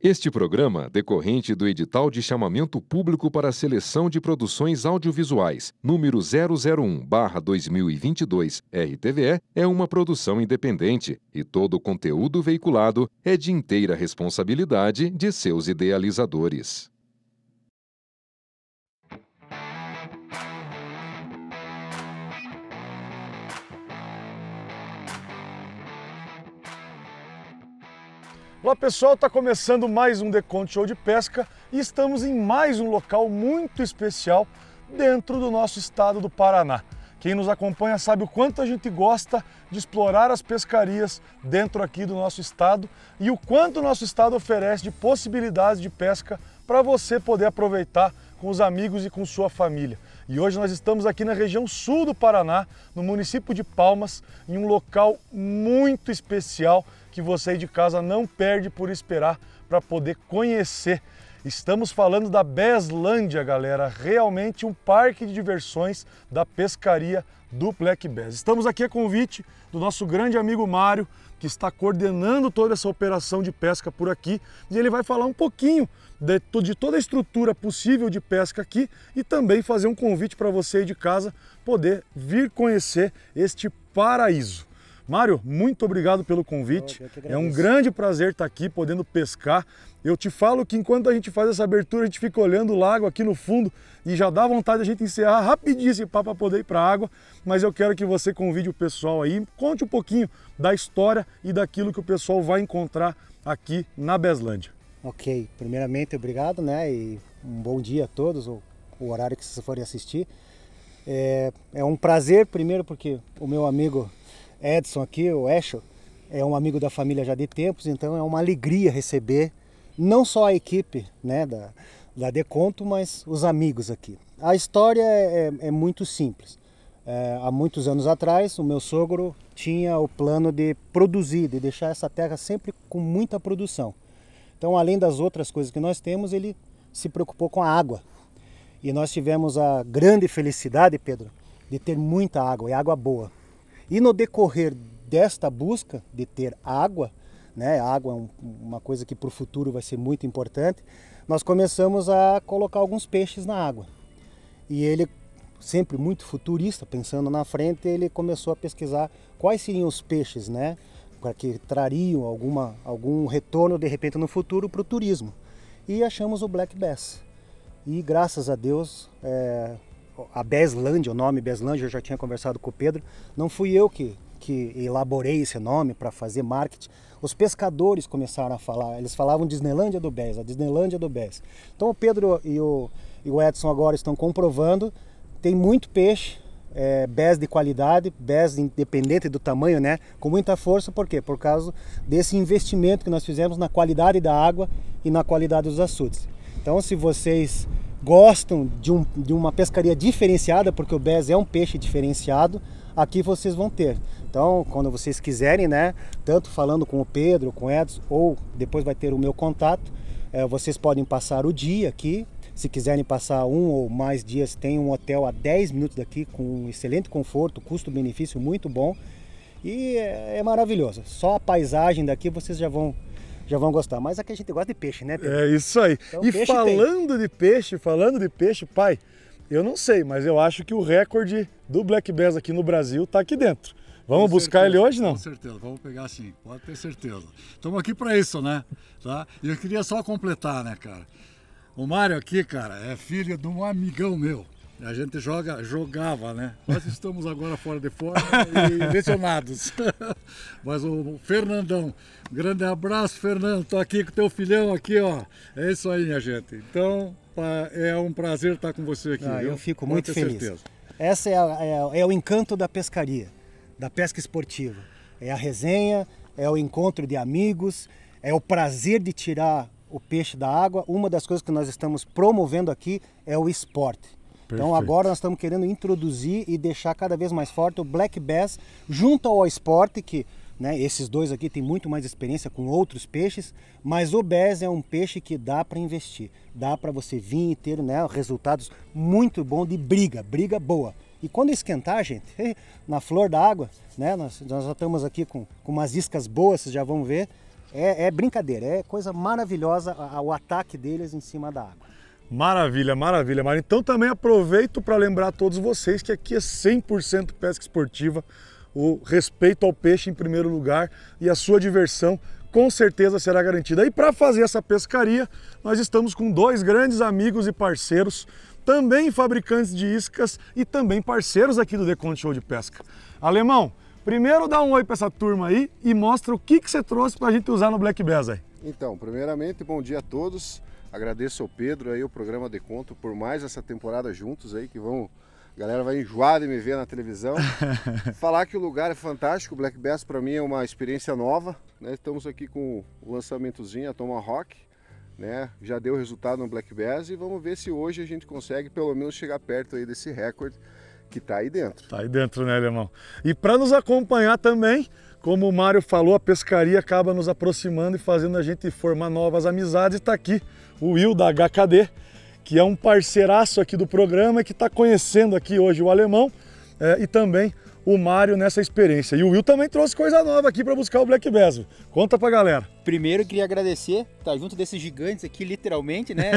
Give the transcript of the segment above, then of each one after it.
Este programa, decorrente do edital de chamamento público para a seleção de produções audiovisuais, número 001/2022, RTVE, é uma produção independente e todo o conteúdo veiculado é de inteira responsabilidade de seus idealizadores. Olá pessoal, está começando mais um Deconto Show de Pesca e estamos em mais um local muito especial dentro do nosso estado do Paraná. Quem nos acompanha sabe o quanto a gente gosta de explorar as pescarias dentro aqui do nosso estado e o quanto o nosso estado oferece de possibilidades de pesca para você poder aproveitar com os amigos e com sua família. E hoje nós estamos aqui na região sul do Paraná, no município de Palmas, em um local muito especial que você aí de casa não perde por esperar para poder conhecer. Estamos falando da Baslândia, galera, realmente um parque de diversões da pescaria do Black Bass. Estamos aqui a convite do nosso grande amigo Mário, que está coordenando toda essa operação de pesca por aqui, e ele vai falar um pouquinho de toda a estrutura possível de pesca aqui e também fazer um convite para você aí de casa poder vir conhecer este paraíso. Mário, muito obrigado pelo convite, é um grande prazer estar aqui podendo pescar. Eu te falo que enquanto a gente faz essa abertura, a gente fica olhando o lago aqui no fundo e já dá vontade de a gente encerrar rapidinho esse papo para poder ir para a água, mas eu quero que você convide o pessoal aí, conte um pouquinho da história e daquilo que o pessoal vai encontrar aqui na Baslândia. Ok, primeiramente obrigado, né, e um bom dia a todos, o horário que vocês forem assistir. É um prazer, primeiro porque o meu amigo Edson aqui, o Esho, é um amigo da família já de tempos, então é uma alegria receber não só a equipe, né, da Deconto, mas os amigos aqui. A história é muito simples. Há muitos anos atrás, o meu sogro tinha o plano de produzir, de deixar essa terra sempre com muita produção. Então, além das outras coisas que nós temos, ele se preocupou com a água. E nós tivemos a grande felicidade, Pedro, de ter muita água, e água boa. E no decorrer desta busca de ter água, né, água é uma coisa que para o futuro vai ser muito importante, nós começamos a colocar alguns peixes na água. E ele, sempre muito futurista, pensando na frente, ele começou a pesquisar quais seriam os peixes, né, para que trariam algum retorno de repente no futuro para o turismo. E achamos o Black Bass. E graças a Deus, a Baslândia, o nome Baslândia, eu já tinha conversado com o Pedro, não fui eu que elaborei esse nome para fazer marketing. Os pescadores começaram a falar, eles falavam Disneylândia do Bass, a Disneylândia do Bass. Então o Pedro e o Edson agora estão comprovando, tem muito peixe, bass de qualidade, bass independente do tamanho, né, com muita força. Por quê? Por causa desse investimento que nós fizemos na qualidade da água e na qualidade dos açudes. Então, se vocês gostam de uma pescaria diferenciada, porque o bass é um peixe diferenciado, aqui vocês vão ter. Então, quando vocês quiserem, né, tanto falando com o Pedro, com o Edson, ou depois vai ter o meu contato, vocês podem passar o dia aqui. Se quiserem passar um ou mais dias, tem um hotel a 10 minutos daqui com um excelente conforto, custo-benefício muito bom e é maravilhoso. Só a paisagem daqui vocês já vão gostar. Mas aqui a gente gosta de peixe, né, Pedro? É isso aí. Então, e falando de peixe, pai, eu não sei, mas eu acho que o recorde do Black Bass aqui no Brasil está aqui dentro. Vamos buscar ele hoje, não? Com certeza, vamos pegar sim, pode ter certeza. Estamos aqui para isso, né? Tá? E eu queria só completar, né, cara? O Mário aqui, cara, é filho de um amigão meu. A gente jogava, né? Nós estamos agora fora de forma e lesionados. Mas o Fernandão, grande abraço, Fernando. Tô aqui com o teu filhão aqui, ó. É isso aí, minha gente. Então, é um prazer estar com você aqui. Eu fico muito feliz. Certeza. Essa é o encanto da pescaria, da pesca esportiva. É a resenha, é o encontro de amigos, é o prazer de tirar o peixe da água. Uma das coisas que nós estamos promovendo aqui é o esporte. Perfeito. Então agora nós estamos querendo introduzir e deixar cada vez mais forte o Black Bass junto ao esporte, que, né, esses dois aqui têm muito mais experiência com outros peixes, mas o Bass é um peixe que dá para investir, dá para você vir e ter, né, resultados muito bons de briga boa. E quando esquentar, gente, na flor da água, né, nós já estamos aqui com umas iscas boas, vocês já vão ver. É brincadeira, é coisa maravilhosa o ataque deles em cima da água. Maravilha, maravilha, Mário. Então também aproveito para lembrar a todos vocês que aqui é 100% pesca esportiva, o respeito ao peixe em primeiro lugar e a sua diversão com certeza será garantida. E para fazer essa pescaria, nós estamos com dois grandes amigos e parceiros, também fabricantes de iscas e também parceiros aqui do Deconto Show de Pesca. Alemão, primeiro dá um oi para essa turma aí e mostra o que você trouxe para a gente usar no Black Bass aí. Então, primeiramente, bom dia a todos. Agradeço ao Pedro aí, o programa Deconto, por mais essa temporada juntos aí, que vão... A galera vai enjoar de me ver na televisão. Falar que o lugar é fantástico, o Black Bass para mim é uma experiência nova, né? Estamos aqui com o lançamentozinho, a Tomahawk, né? Já deu resultado no Black Bass e vamos ver se hoje a gente consegue pelo menos chegar perto aí desse recorde que está aí dentro. Tá aí dentro, né, Alemão? E para nos acompanhar também, como o Mário falou, a pescaria acaba nos aproximando e fazendo a gente formar novas amizades. Está aqui o Will da HKD, que é um parceiraço aqui do programa, que está conhecendo aqui hoje o Alemão e também o Mário nessa experiência. E o Will também trouxe coisa nova aqui para buscar o Black Bass. Conta pra galera. Primeiro eu queria agradecer, tá junto desses gigantes aqui, literalmente, né?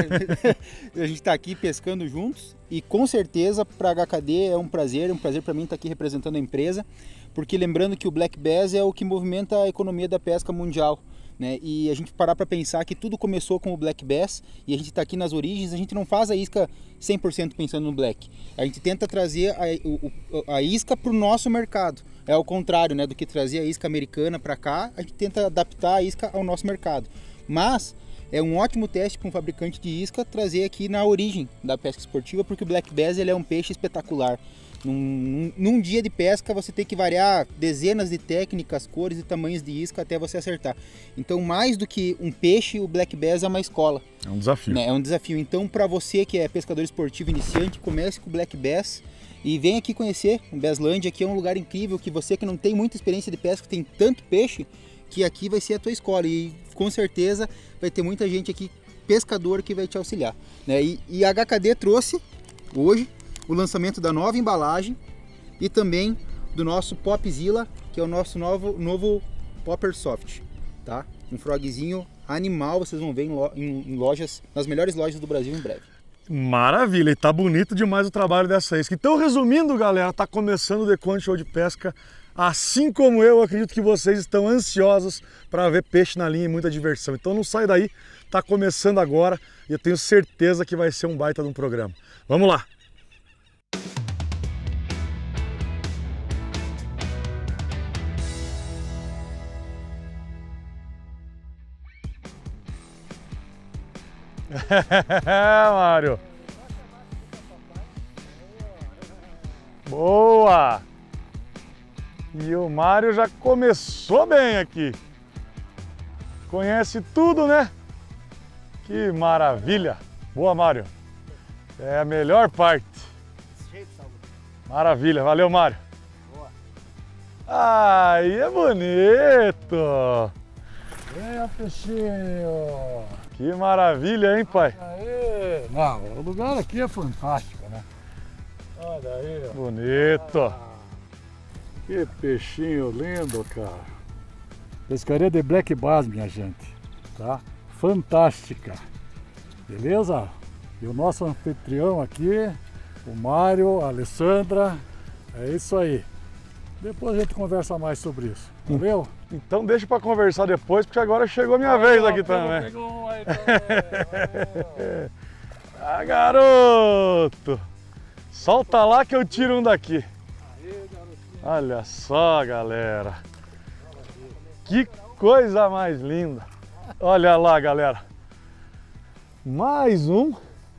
A gente tá aqui pescando juntos e com certeza para a HKD é um prazer para mim estar aqui representando a empresa, porque lembrando que o Black Bass é o que movimenta a economia da pesca mundial. Né? E a gente parar para pensar que tudo começou com o Black Bass e a gente está aqui nas origens, a gente não faz a isca 100% pensando no Black. A gente tenta trazer a isca para o nosso mercado. É ao contrário, né, do que trazer a isca americana para cá, a gente tenta adaptar a isca ao nosso mercado. Mas é um ótimo teste para um fabricante de isca trazer aqui na origem da pesca esportiva, porque o Black Bass ele é um peixe espetacular. Num dia de pesca você tem que variar dezenas de técnicas, cores e tamanhos de isca até você acertar. Então, mais do que um peixe, o Black Bass é uma escola. É um desafio. Né? É um desafio. Então, para você que é pescador esportivo iniciante, comece com o Black Bass e venha aqui conhecer o Basslândia. Aqui é um lugar incrível que você que não tem muita experiência de pesca, tem tanto peixe, que aqui vai ser a tua escola. E com certeza vai ter muita gente aqui, pescador, que vai te auxiliar. Né? E a HKD trouxe hoje o lançamento da nova embalagem e também do nosso Popzilla, que é o nosso novo Popper Soft, tá? Um frogzinho animal, vocês vão ver em lojas, nas melhores lojas do Brasil em breve. Maravilha, e tá bonito demais o trabalho dessa isca. Então, resumindo, galera, tá começando o Deconto Show de Pesca. Assim como eu, acredito que vocês estão ansiosos para ver peixe na linha e muita diversão. Então não sai daí, tá começando agora e eu tenho certeza que vai ser um baita de um programa. Vamos lá! Mário! Boa! E o Mário já começou bem aqui. Conhece tudo, né? Que maravilha! Boa, Mário! É a melhor parte. Maravilha, valeu, Mário! Boa! Aí é bonito! Venha, peixinho! Que maravilha, hein, pai? Aê. Não, o lugar aqui é fantástico, né? Olha aí. Ó. Bonito. Que peixinho lindo, cara. Pescaria de Black Bass, minha gente. Tá? Fantástica. Beleza? E o nosso anfitrião aqui, o Mário, a Alessandra. É isso aí. Depois a gente conversa mais sobre isso. Valeu? Então deixa para conversar depois, porque agora chegou a minha vez aqui também. Pegou um aí também. Ah, garoto! Solta lá que eu tiro um daqui. Olha só, galera. Que coisa mais linda. Olha lá, galera. Mais um.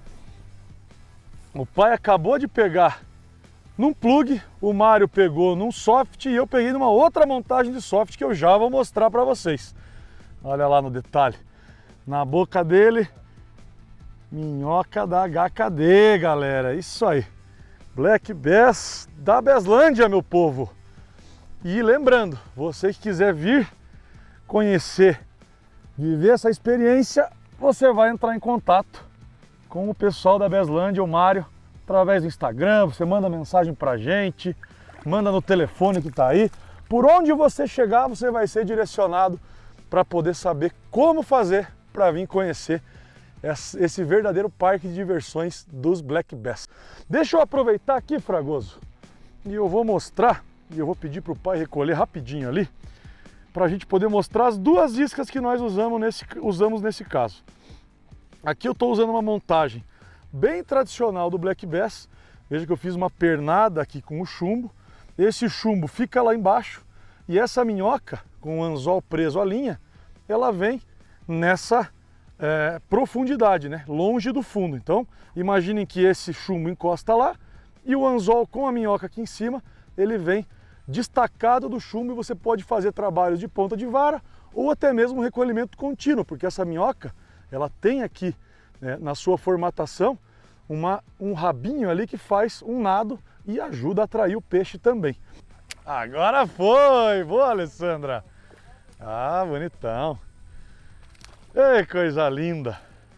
O pai acabou de pegar num plug, o Mário pegou num soft e eu peguei numa outra montagem de soft que eu já vou mostrar para vocês. Olha lá no detalhe. Na boca dele, minhoca da HKD, galera. Isso aí. Black Bass da Basslândia, meu povo. E lembrando, você que quiser vir conhecer, viver essa experiência, você vai entrar em contato com o pessoal da Basslândia, o Mário, através do Instagram. Você manda mensagem pra gente, manda no telefone que tá aí. Por onde você chegar, você vai ser direcionado para poder saber como fazer para vir conhecer esse verdadeiro parque de diversões dos Black Bass. Deixa eu aproveitar aqui, Fragoso, e eu vou mostrar, e eu vou pedir para o pai recolher rapidinho ali, para a gente poder mostrar as duas iscas que nós usamos nesse caso. Aqui eu estou usando uma montagem bem tradicional do Black Bass. Veja que eu fiz uma pernada aqui com o chumbo. Esse chumbo fica lá embaixo e essa minhoca com o anzol preso à linha, ela vem nessa profundidade, né? Longe do fundo. Então imaginem que esse chumbo encosta lá e o anzol com a minhoca aqui em cima, ele vem destacado do chumbo e você pode fazer trabalhos de ponta de vara ou até mesmo recolhimento contínuo, porque essa minhoca, ela tem aqui, né, na sua formatação um rabinho ali que faz um nado e ajuda a atrair o peixe também. Agora foi! Boa, Alessandra! Ah, bonitão! Ei, coisa linda!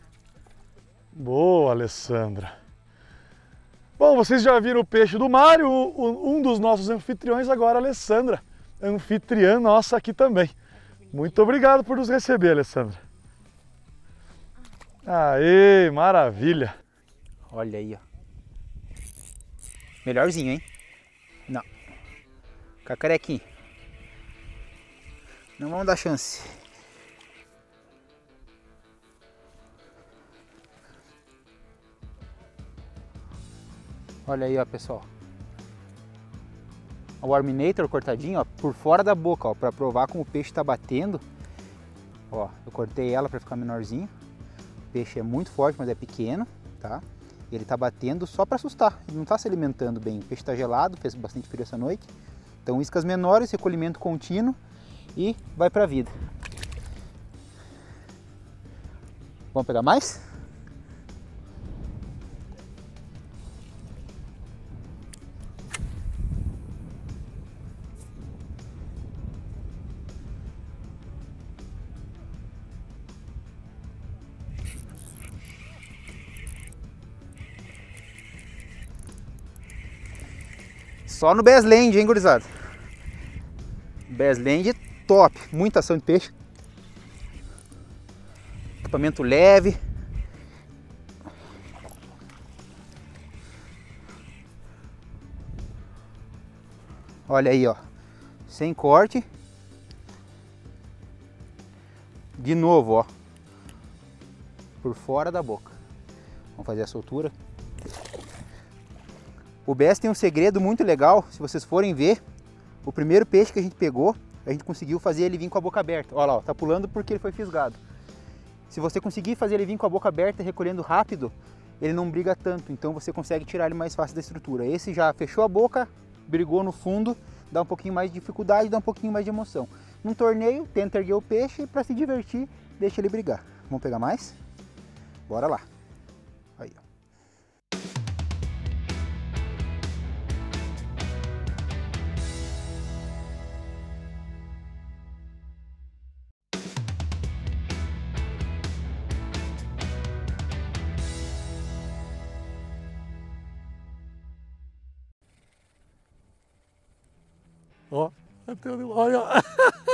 Boa, Alessandra! Bom, vocês já viram o peixe do Mário, um dos nossos anfitriões, agora a Alessandra, anfitriã nossa aqui também. Muito obrigado por nos receber, Alessandra. Aê, maravilha! Olha aí, ó. Melhorzinho, hein? Não. Cacarequinho. Não vamos dar chance. Olha aí, ó, pessoal. O Arminator cortadinho, ó, por fora da boca, ó, para provar como o peixe tá batendo. Ó, eu cortei ela para ficar menorzinho. O peixe é muito forte, mas é pequeno, tá? Ele tá batendo só para assustar, ele não tá se alimentando bem. O peixe tá gelado, fez bastante frio essa noite. Então iscas menores, recolhimento contínuo e vai pra vida. Vamos pegar mais? Só no Bassland, hein, gurizada? Bassland top, muita ação de peixe. Equipamento leve. Olha aí, ó. Sem corte. De novo, ó. Por fora da boca. Vamos fazer a soltura. O bass tem um segredo muito legal, se vocês forem ver, o primeiro peixe que a gente pegou, a gente conseguiu fazer ele vir com a boca aberta. Olha lá, ó, tá pulando porque ele foi fisgado. Se você conseguir fazer ele vir com a boca aberta, recolhendo rápido, ele não briga tanto, então você consegue tirar ele mais fácil da estrutura. Esse já fechou a boca, brigou no fundo, dá um pouquinho mais de dificuldade, dá um pouquinho mais de emoção. Num torneio, tenta erguer o peixe para se divertir, deixa ele brigar. Vamos pegar mais? Bora lá. Aí, ó. Ó, olha,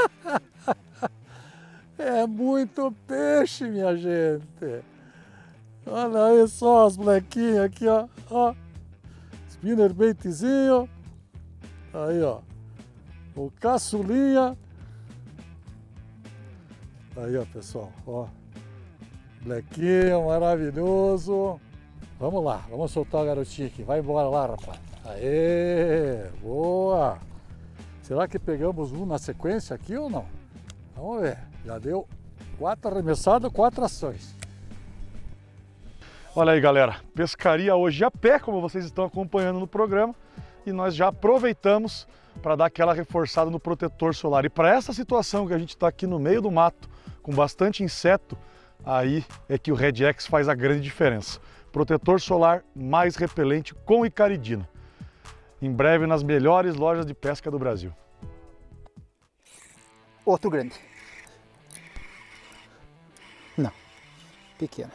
é muito peixe, minha gente. Olha aí só as molequinhas aqui, ó. Ó, spinner baitzinho. Aí, ó, o caçulinha. Aí, ó, pessoal, ó, molequinho maravilhoso. Vamos lá, vamos soltar o garotinho aqui. Vai embora lá, rapaz. Aê, boa. Será que pegamos um na sequência aqui ou não? Vamos ver. Já deu 4 arremessadas, 4 ações. Olha aí, galera. Pescaria hoje a pé, como vocês estão acompanhando no programa. E nós já aproveitamos para dar aquela reforçada no protetor solar. E para essa situação que a gente está aqui no meio do mato, com bastante inseto, aí é que o Red X faz a grande diferença. Protetor solar mais repelente com icaridina. Em breve nas melhores lojas de pesca do Brasil. Outro grande. Não, pequeno.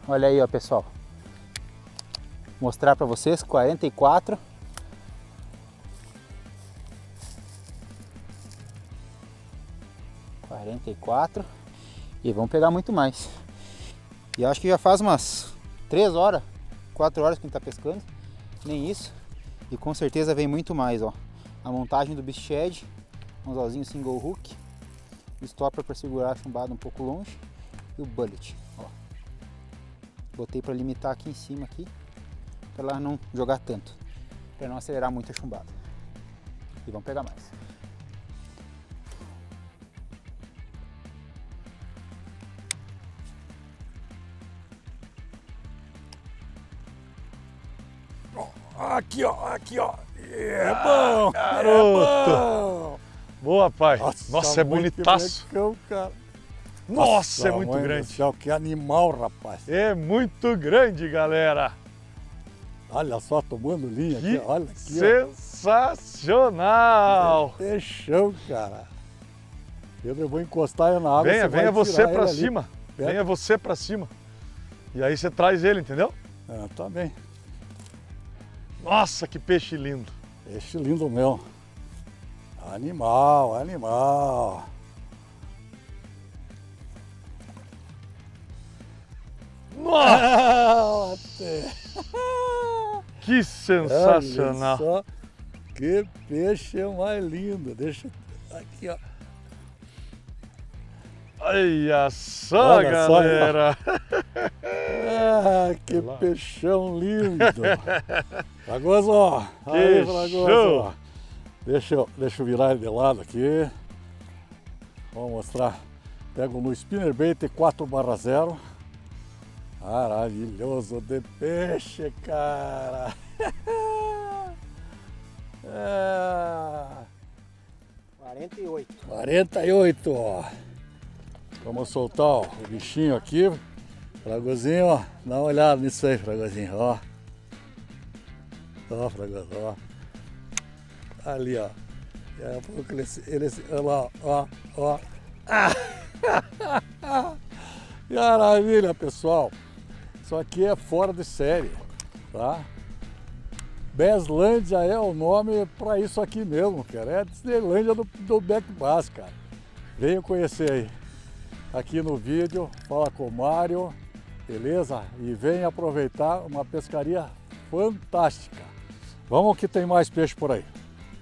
Olha aí, ó, pessoal. Mostrar para vocês, 44. E vamos pegar muito mais. E acho que já faz umas 3 horas, 4 horas que a gente tá pescando. Nem isso. E com certeza vem muito mais, ó. A montagem do Beast Shed, um anzolzinho single hook, o stopper para segurar a chumbada um pouco longe e o bullet, ó. Botei para limitar aqui em cima aqui, para ela não jogar tanto, para não acelerar muito a chumbada. E vamos pegar mais. Aqui, ó, aqui, ó. É bom, garoto. Bom. Boa, pai. Nossa, é bonitaço. Cara. Nossa, é muito grande. Céu, que animal, rapaz. É muito grande, galera. Olha só, tomando linha aqui, olha aqui. Sensacional. Peixão, cara. Pedro, eu vou encostar ele na água. Venha você pra cima. Venha você pra cima. E aí você traz ele, entendeu? Ah, tá bem. Nossa, que peixe lindo. Peixe lindo mesmo. Animal, animal. Nossa! Que sensacional. Olha só, que peixe mais lindo. Deixa aqui, ó. Olha só, Olha galera. Só, que peixão lindo. Fragoso, ó. Aí, Fragoso. Deixa eu virar ele de lado aqui. Vou mostrar. Pego no spinnerbait 4/0. Maravilhoso de peixe, cara. 48, ó. Vamos soltar, ó, o bichinho aqui. Fragozinho, ó. Dá uma olhada nisso aí, Fragozinho, ó. Ó, Fragoso, ó. Ali, ó. Daqui a pouco ele olha lá, ó. Maravilha, pessoal. Isso aqui é fora de série, tá? Besslândia é o nome para isso aqui mesmo, cara. É a Disneylândia do Beck Bass, cara. Venha conhecer aí. Aqui no vídeo, fala com o Mário, beleza? E venha aproveitar uma pescaria fantástica. Vamos que tem mais peixe por aí.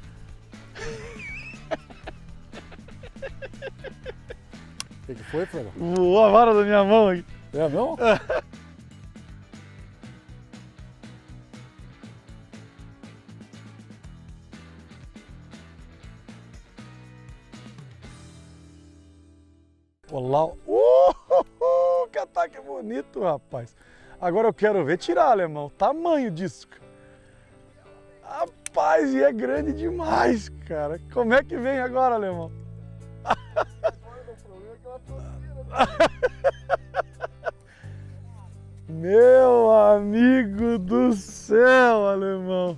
O que foi, Fred? Voou a vara da minha mão aqui. É mesmo? Olá. Que ataque bonito, rapaz. Agora eu quero ver tirar, alemão, o tamanho disso. Rapaz, e é grande demais, cara. Como é que vem agora, alemão? Meu amigo do céu, alemão.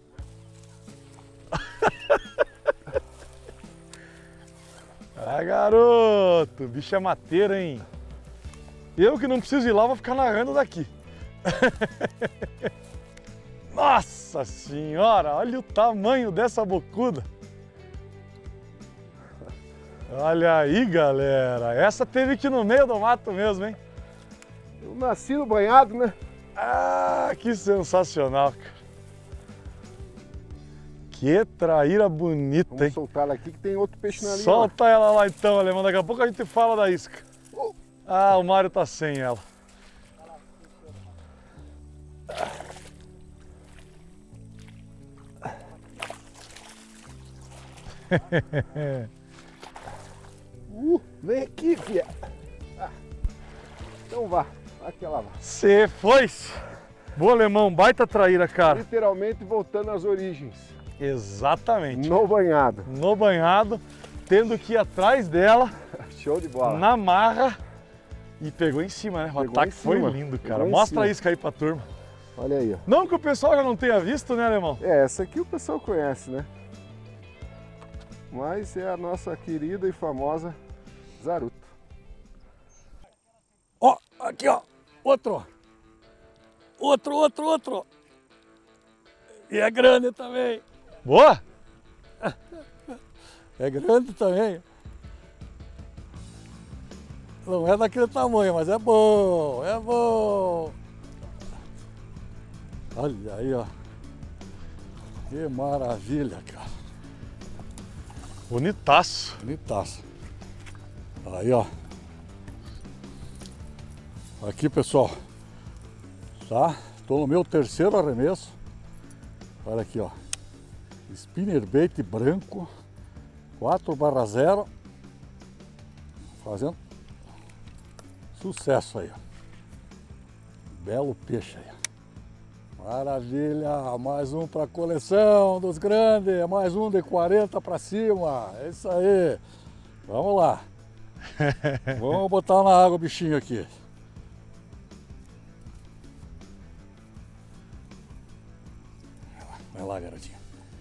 Ah, garoto, bicho é mateiro, hein? Eu que não preciso ir lá, vou ficar narrando daqui. Nossa senhora, olha o tamanho dessa bocuda. Olha aí, galera. Essa teve que ir no meio do mato mesmo, hein? Eu nasci no banhado, né? Ah, que sensacional, cara. Que traíra bonita, hein? Vamos soltar ela aqui que tem outro peixe na linha. Solta ela lá então, alemão. Daqui a pouco a gente fala da isca. Ah, o Mário tá sem ela. Vem aqui, filha. Então vá, aqui ela vai. Cê foi! Boa, alemão, baita traíra, cara. Literalmente voltando às origens. Exatamente. No banhado. No banhado, tendo que ir atrás dela. Show de bola. Na marra. E pegou em cima, né? O ataque foi lindo, cara. Mostra a isca aí pra turma. Olha aí, ó. Não que o pessoal já não tenha visto, né, alemão? É, essa aqui o pessoal conhece, né? Mas é a nossa querida e famosa Zaruto. Ó, aqui, ó. Outro. Outro. E é grande também. Boa! É grande também. Não é daquele tamanho, mas é bom, é bom. Olha aí, ó. Que maravilha, cara. Bonitaço. Bonitaço. Aí, ó. Aqui, pessoal. Tá? Estou no meu terceiro arremesso. Olha aqui, ó. Spinnerbait branco. 4/0. Fazendo sucesso aí, ó. Belo peixe aí. Maravilha, mais um para a coleção dos grandes, mais um de 40 para cima, é isso aí. Vamos lá. Vamos botar na água o bichinho aqui. Vai lá, garotinho.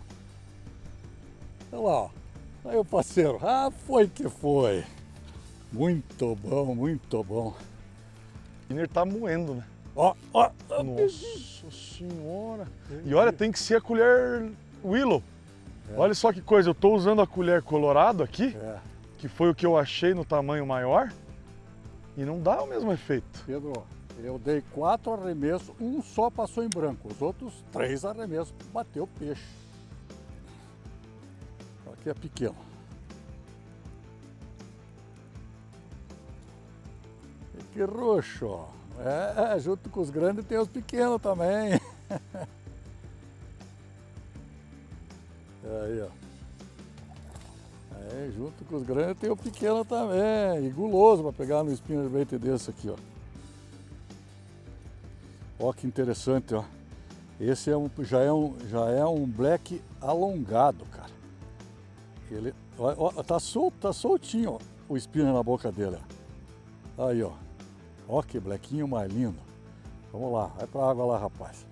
Olha lá, ó. Aí o parceiro, foi que foi. Muito bom, muito bom. O spinner tá moendo, né? Ó. Nossa senhora. E olha, tem que ser a colher Willow. Olha só que coisa, eu tô usando a colher Colorado aqui, que foi o que eu achei no tamanho maior, e não dá o mesmo efeito. Pedro, eu dei 4 arremessos, um só passou em branco, os outros 3 arremessos bateu peixe. Aqui é pequeno. Que roxo, ó. Junto com os grandes tem os pequenos também. Aí, ó. Junto com os grandes tem o pequeno também. E guloso para pegar no spinnerbait desse aqui, ó. Ó que interessante, ó. Esse já é um black alongado, cara. Ele, ó, tá soltinho, ó, o spinner na boca dele. Ó. Aí, ó. Ó que blequinho mais lindo. Vamos lá, vai pra água lá, rapaz.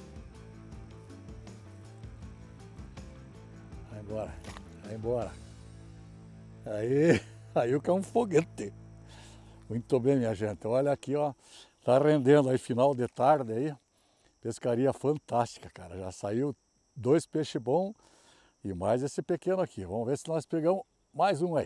Vai embora. Aí o que é um foguete. Muito bem, minha gente. Olha aqui, ó. Tá rendendo aí, final de tarde aí. Pescaria fantástica, cara. Já saiu 2 peixes bons e mais esse pequeno aqui. Vamos ver se nós pegamos mais um aí.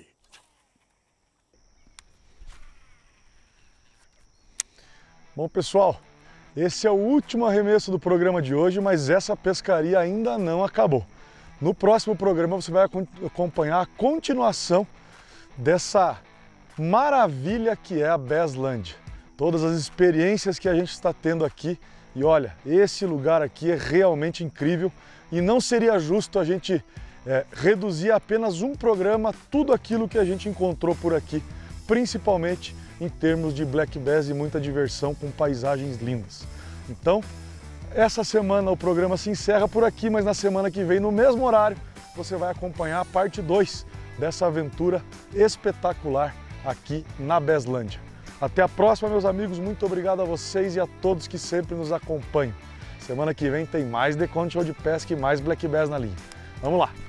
Bom, pessoal, esse é o último arremesso do programa de hoje, mas essa pescaria ainda não acabou. No próximo programa você vai acompanhar a continuação dessa maravilha que é a Baslândia. Todas as experiências que a gente está tendo aqui. E olha, esse lugar aqui é realmente incrível e não seria justo a gente reduzir a apenas um programa tudo aquilo que a gente encontrou por aqui, principalmente em termos de black bass e muita diversão com paisagens lindas. Então, essa semana o programa se encerra por aqui, mas na semana que vem, no mesmo horário, você vai acompanhar a parte 2 dessa aventura espetacular aqui na Baslândia. Até a próxima, meus amigos. Muito obrigado a vocês e a todos que sempre nos acompanham. Semana que vem tem mais DeConte Show de Pesca e mais Black Bass na linha. Vamos lá!